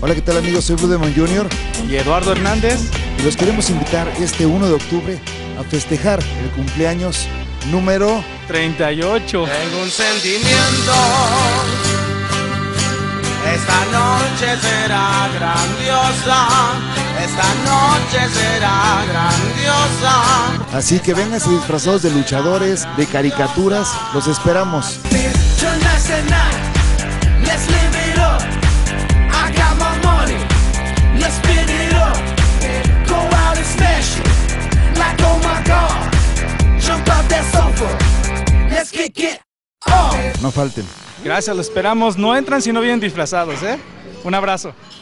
Hola, ¿qué tal amigos? Soy Blue Demon Jr. y Eduardo Hernández. Y los queremos invitar este 1 de octubre a festejar el cumpleaños número 38. Tengo un sentimiento, esta noche será grandiosa, esta noche será grandiosa. Así que vénganse disfrazados de luchadores, de caricaturas, los esperamos. No falten. Gracias, lo esperamos. No entran si no vienen disfrazados, ¿eh? Un abrazo.